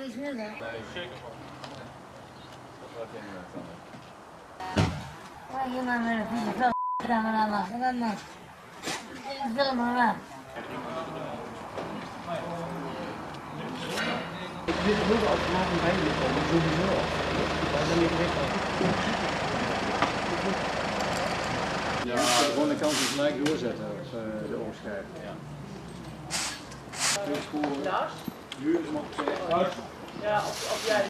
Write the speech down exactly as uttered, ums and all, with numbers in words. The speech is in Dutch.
iets sneller. Nee, zeker van. Dat gaat inderdaad van. Ja, je maar met een vieze vel gaan we dan maken. Dan maar. Stel maar waar. Ik weet het ook als laat een bijna komen, sowieso. Dat is niet weg. Ja, gewoon de kans is gelijk doorzetten op uh, de oorschijf. Ja. Twee sporen. Huur is nog twee. Ja, of, of jij.